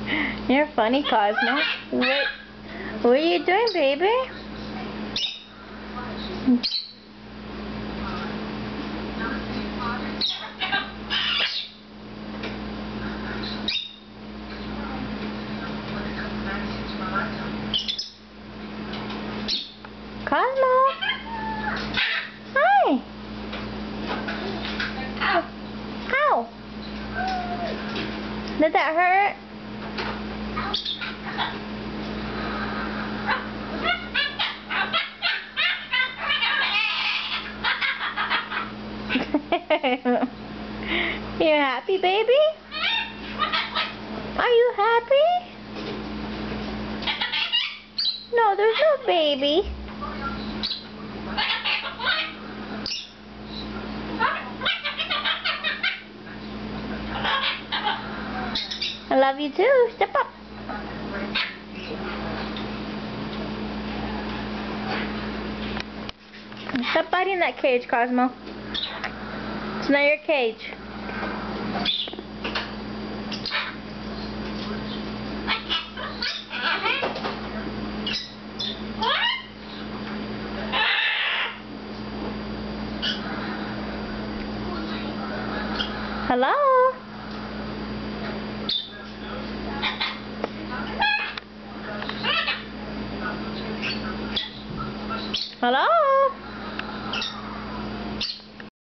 You're funny, Cosmo. What are you doing, baby? Cosmo? Hi. Ow. Did that hurt? You happy, baby? Are you happy? No, there's no baby. I love you too. Step up. Stop biting that cage, Cosmo. It's not your cage. Hello? Hello?